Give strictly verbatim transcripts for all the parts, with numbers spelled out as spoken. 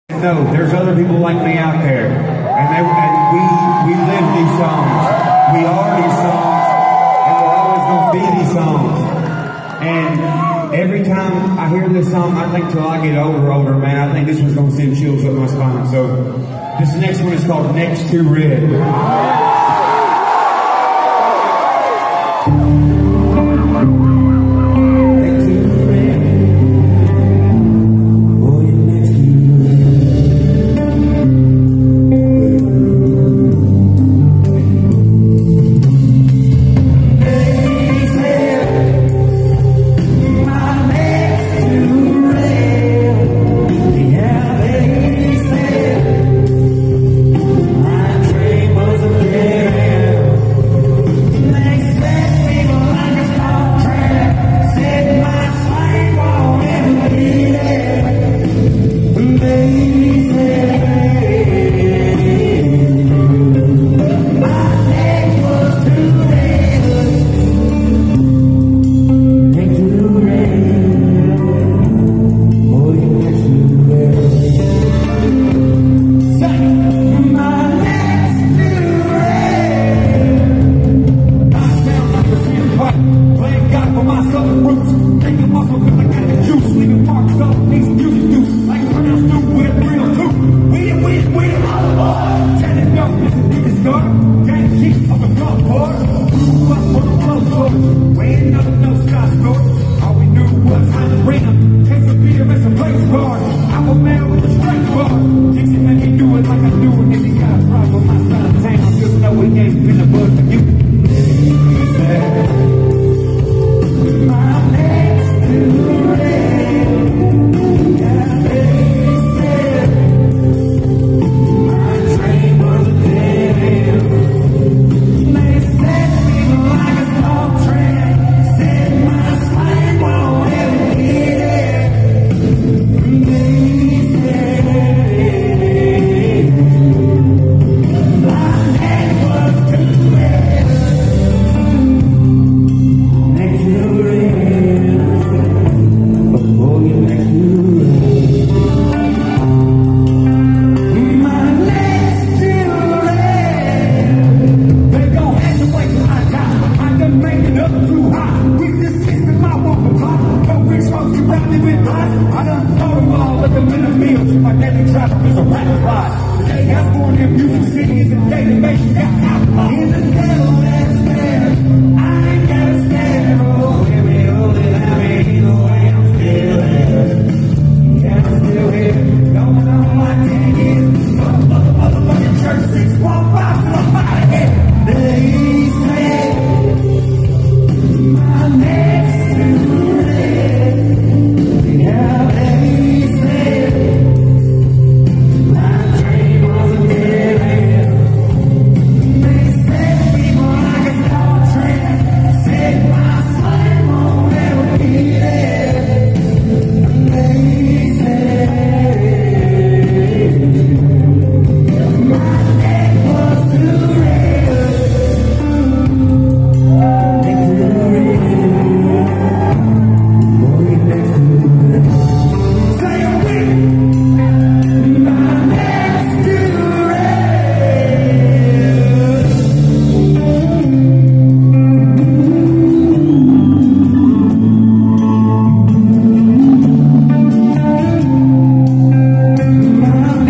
No, there's other people like me out there, and, they, and we we live these songs. We are these songs, and we're always going to be these songs. And every time I hear this song, I think till I get older, older, man, I think this one's going to send chills up my spine. So this next one is called Next to Red.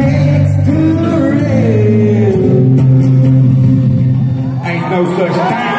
No such thing.